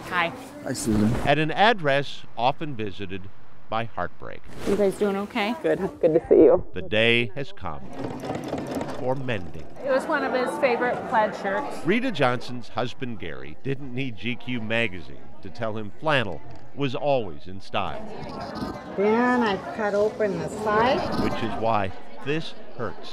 Hi. Hi, Susan. At an address often visited by heartbreak. You guys doing okay? Good to see you. The day has come for mending. It was one of his favorite plaid shirts. Rita Johnson's husband, Gary, didn't need GQ magazine to tell him flannel was always in style. Then I cut open the side. Which is why this hurts.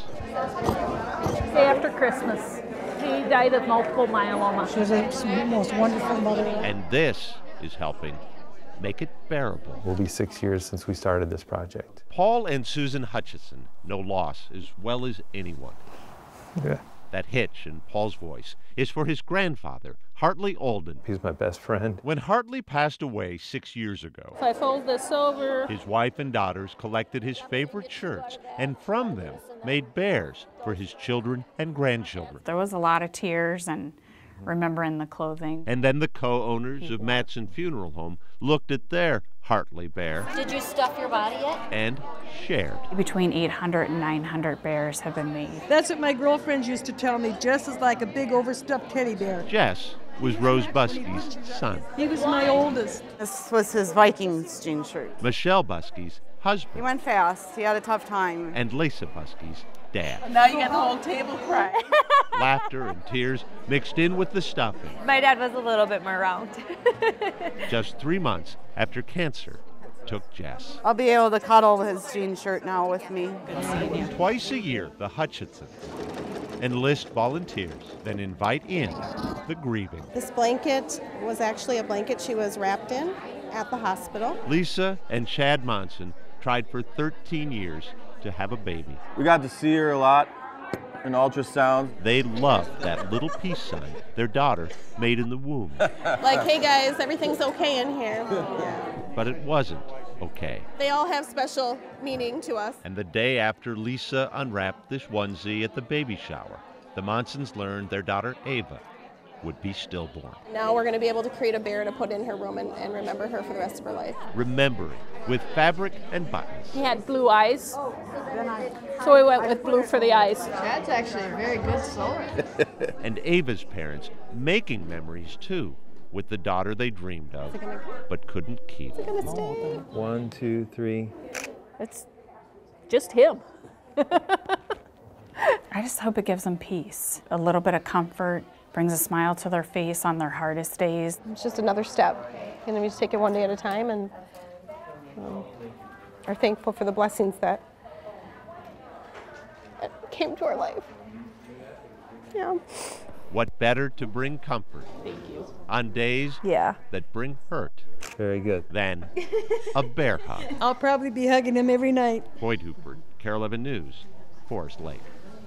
Day after Christmas, he died of multiple myeloma. She was the most wonderful mother. And this is helping make it bearable. It will be 6 years since we started this project. Paul and Susan Hutchison know loss as well as anyone. Yeah. That hitch in Paul's voice is for his grandfather, Heartley Olden. He's my best friend. When Heartley passed away 6 years ago, If I fold this over, his wife and daughters collected his favorite shirts and from them made bears for his children and grandchildren. There was a lot of tears and remembering the clothing. And then the co-owners of Matson Funeral Home looked at their Heartley bear. Did you stuff your body yet? And shared. Between 800 and 900 bears have been made. That's what my girlfriends used to tell me. Jess is like a big overstuffed teddy bear. Jess was Rose Buskey's son. He was my oldest. This was his Vikings jean shirt. Michelle Buskey's husband. He went fast. He had a tough time. And Lisa Buskey's dad. Now you got the whole table crying. Laughter and tears mixed in with the stuffing. My dad was a little bit more round. Just 3 months after cancer took Jess. I'll be able to cuddle his jean shirt now with me. Twice a year, the Hutchisons enlist volunteers, then invite in the grieving. This blanket was actually a blanket she was wrapped in at the hospital. Lisa and Chad Monson tried for 13 years to have a baby. We got to see her a lot in ultrasound. They loved that little peace sign their daughter made in the womb. Like, hey guys, everything's okay in here. But it wasn't okay. They all have special meaning to us. And the day after Lisa unwrapped this onesie at the baby shower, the Monsons learned their daughter Ava would be stillborn. Now we're going to be able to create a bear to put in her room and remember her for the rest of her life. Remembering with fabric and buttons. he had blue eyes, so we went with blue for the eyes. Chad's actually a very good sewer. And Ava's parents making memories too with the daughter they dreamed of but couldn't keep. It's going to stay. 1, 2, 3. It's just him. I just hope it gives them peace, a little bit of comfort, brings a smile to their face on their hardest days. It's just another step. And then we just take it one day at a time and are thankful for the blessings that came to our life. Yeah. What better to bring comfort on days that bring hurt Very good. than a bear hug? I'll probably be hugging him every night. Boyd Hooper, Carol 11 News, Forest Lake.